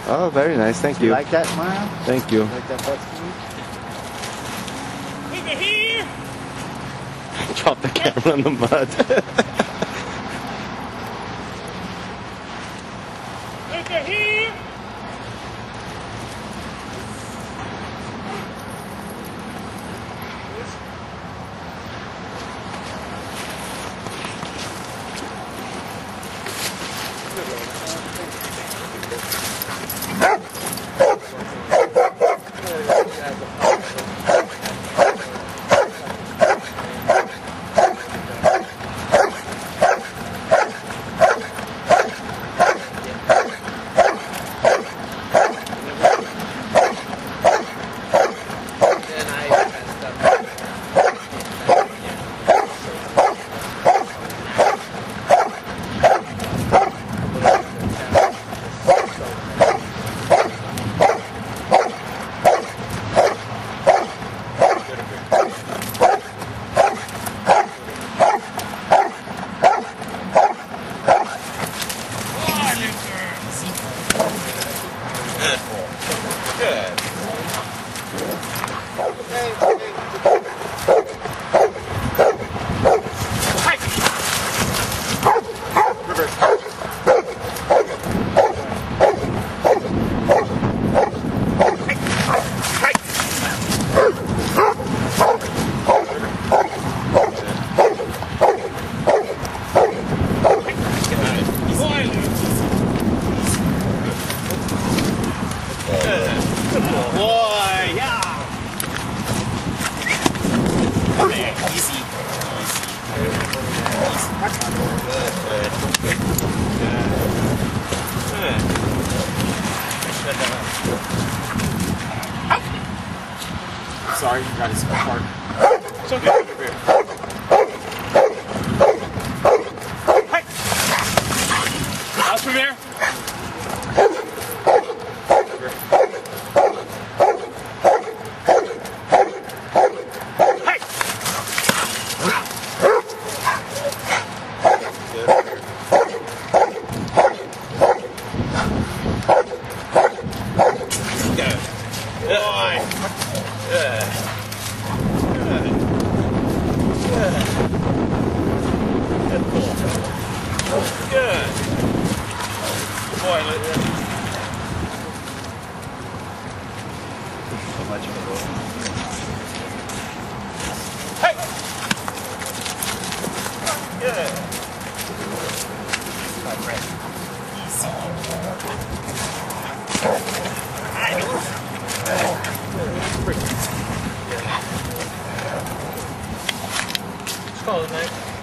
Oh, very nice. Thank you. You like that smile? Thank you. Like that butt smile? Over here! Drop the camera in the mud. Over here! Good. Boy, yeah. Okay, easy. Sorry, you got his part. It's okay. Hey! House from here. Good. Boy, So much of it. hey! Good. Easy. Let's call it a night.